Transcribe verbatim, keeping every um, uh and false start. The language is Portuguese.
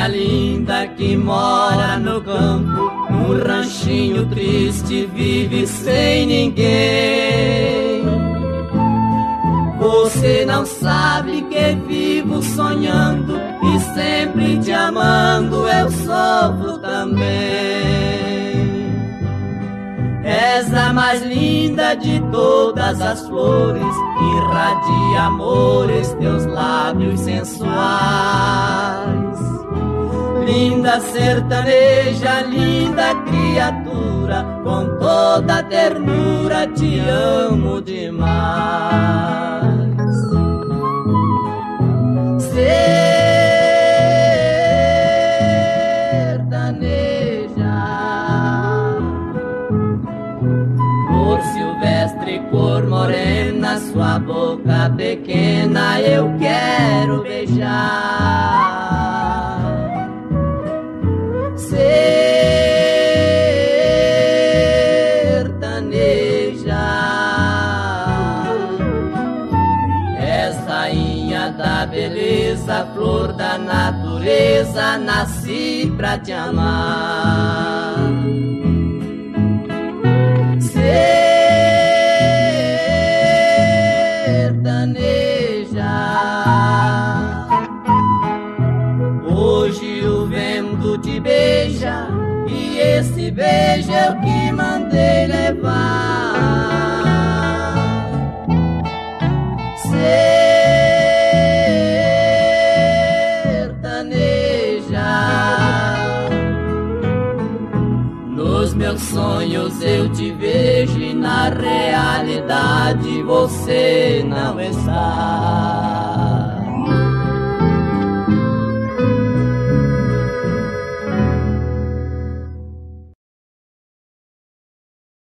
menina linda que mora no campo, num ranchinho triste, vive sem ninguém. Você não sabe que vivo sonhando e sempre te amando, eu sofro também. És a mais linda de todas as flores, irradia amores teus lábios sensuais. Linda sertaneja, linda criatura, com toda a ternura te amo demais. Cor morena, sua boca pequena eu quero beijar. Sertaneja, és rainha da beleza, flor da natureza, nasci pra te amar. Hoje o vento te beija e esse beijo eu que mandei levar. Sertaneja, nos meus sonhos eu te vejo e na realidade você não está.